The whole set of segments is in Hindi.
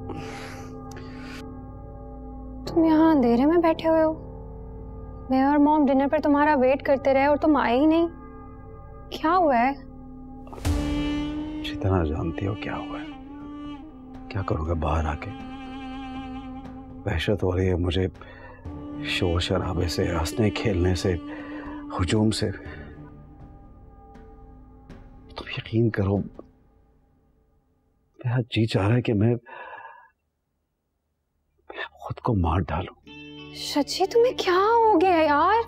तुम यहाँ अंधेरे में बैठे हुए हो। मैं और मॉम डिनर पर तुम्हारा वेट करते रहे और तुम आए ही नहीं। क्या हुआ है? जितना जानती हो क्या हुआ है। क्या करूँगा बाहर आके? वहशत हो रही है मुझे, शोर शराबे से, हंसने खेलने से, हुजूम से। तुम यकीन करो, मेरा जी चाह रहा है कि मैं खुद को मार डालूं। सच्ची तुम्हें क्या हो गया यार?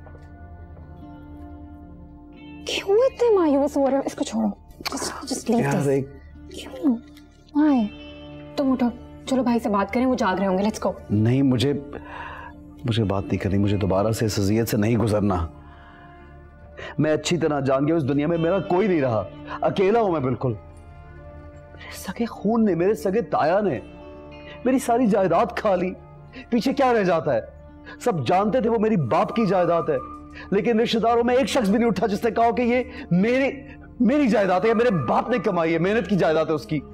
क्यों इतने मायूस हो रहे हो? इसको छोड़ो, just leave this. क्यों? Why? तुम उठो, चलो भाई से बात करें, वो जाग रहे होंगे। Let's go. नहीं, मुझे बात नहीं करनी। मुझे दोबारा से इस अज़ियत से नहीं गुजरना। मैं अच्छी तरह जान गया उस दुनिया में मेरा कोई नहीं रहा। अकेला हूं मैं बिल्कुल। मेरे सगे खून ने, मेरे सगे ताया ने मेरी सारी जायदाद खा ली। पीछे क्या रह जाता है? सब जानते थे वो मेरी बाप की जायदाद है, लेकिन रिश्तेदारों में एक शख्स भी नहीं उठा जिसने कहा कि ये मेरी जायदाद है, मेरे बाप ने कमाई है, मेहनत की जायदाद है उसकी।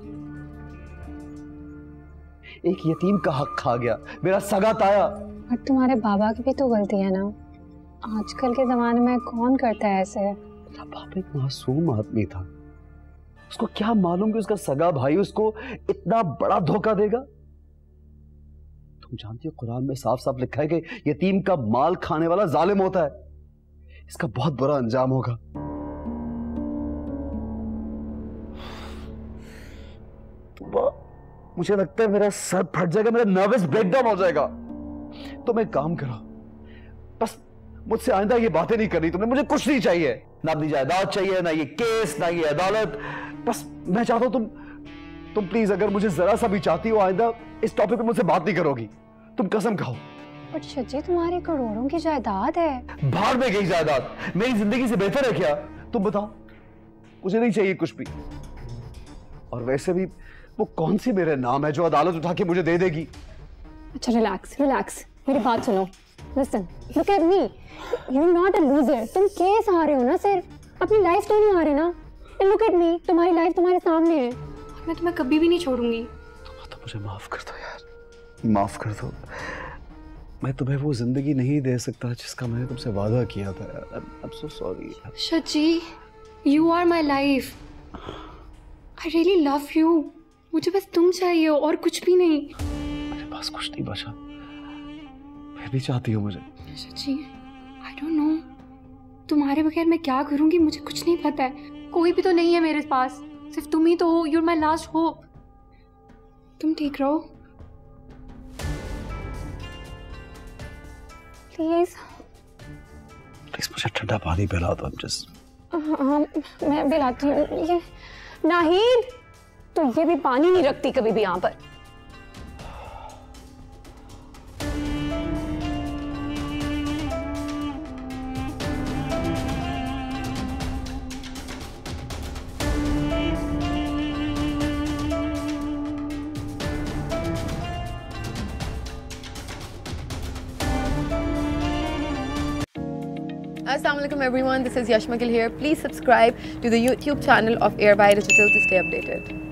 एक यतीम का हक खा गया मेरा सगा ताया। और तुम्हारे बाबा की भी तो गलती है ना। आजकल के जमाने में कौन करता है ऐसे? मेरा बाप एक मासूम आदमी था। उसको क्या मालूम कि उसका सगा भाई उसको इतना बड़ा धोखा देगा। तुम जानती हो कुरान में साफ साफ लिखा है कि यतीम का माल खाने वाला जालिम होता है। इसका बहुत बुरा अंजाम होगा। मुझे लगता है मेरा सर फट जाएगा, मेरा नर्वस ब्रेकडाउन हो जाएगा। तुम एक काम करो, बस मुझसे आइंदा ये बातें नहीं करनी तुमने। मुझे कुछ नहीं चाहिए, ना अपनी जायदाद चाहिए, ना ये केस, ना ये अदालत। बस मैं चाहता हूं तुम प्लीज, अगर मुझे जरा सा भी चाहती हो, आइंदा इस टॉपिक पे मुझसे बात नहीं करोगी। तुम कसम खाओ। बट सच्ची तुम्हारी करोड़ों की जायदाद है। बाहर में गई जायदाद मेरी जिंदगी से बेहतर है क्या? तुम बताओ। मुझे नहीं चाहिए कुछ भी। और वैसे भी वो कौन सी मेरे नाम है जो अदालत उठा के मुझे दे देगी? अच्छा रिलैक्स, मेरी बात सुनो। Listen, look at me, you are not a loser. तुम केस आ रहे हो ना सिर्फ, अपनी लाइफ तो नहीं आ रहे ना। लुक एट मी, तुम्हारी लाइफ तुम्हारे सामने है। मैं तुम्हें कभी भी नहीं छोड़ूंगी। तो मुझे माफ कर दो यार, माफ कर दो। मैं तुम्हें वो जिंदगी नहीं दे सकता जिसका मैंने तुमसे वादा किया था यार। I am so sorry. सच्ची, you are my life. I really love you. मुझे बस तुम चाहिए हो और कुछ भी नहीं। मेरे पास कुछ नहीं बचा, फिर भी चाहती हो मुझे? सच्ची, आई डोंट नो, तुम्हारे बगैर मैं क्या करूंगी मुझे कुछ नहीं पता है। कोई भी तो नहीं है मेरे पास, सिर्फ तुम ही तो हो। You are my last hope. तुम ठीक रहो प्लीज। मुझे ठंडा पानी पिला दो। हाँ, मैं पिलाती हूँ। ये नाहिद, तो ये भी पानी नहीं रखती कभी भी यहाँ पर। Assalamualaikum everyone, this is Yashmakil here. Please subscribe to the YouTube channel of Airby Digital to stay updated.